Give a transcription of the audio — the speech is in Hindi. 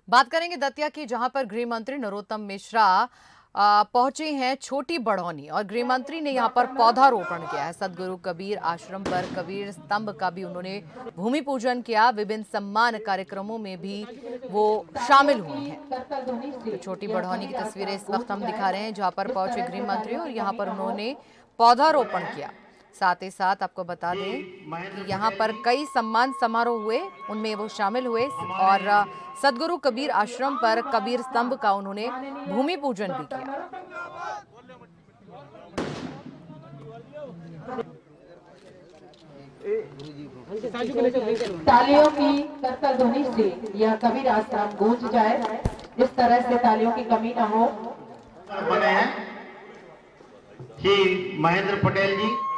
बात करेंगे दतिया की, जहां पर गृह मंत्री नरोत्तम मिश्रा पहुंचे हैं छोटी बड़ौनी और गृह मंत्री ने यहां पर पौधारोपण किया है। सदगुरु कबीर आश्रम पर कबीर स्तंभ का भी उन्होंने भूमि पूजन किया। विभिन्न सम्मान कार्यक्रमों में भी वो शामिल हुए हैं। तो छोटी बड़ौनी की तस्वीरें इस वक्त हम दिखा रहे हैं, जहां पर पहुंचे गृह मंत्री और यहां पर उन्होंने पौधारोपण किया। साथ ही साथ आपको बता दें कि यहाँ पर कई सम्मान समारोह हुए, उनमें वो शामिल हुए और सदगुरु कबीर आश्रम पर कबीर स्तंभ का उन्होंने भूमि पूजन भी किया। तालियों की करतल ध्वनि से यह कबीर आश्रम गूंज जाए, इस तरह से तालियों की कमी न हो। बने हैं श्री महेंद्र पटेल जी।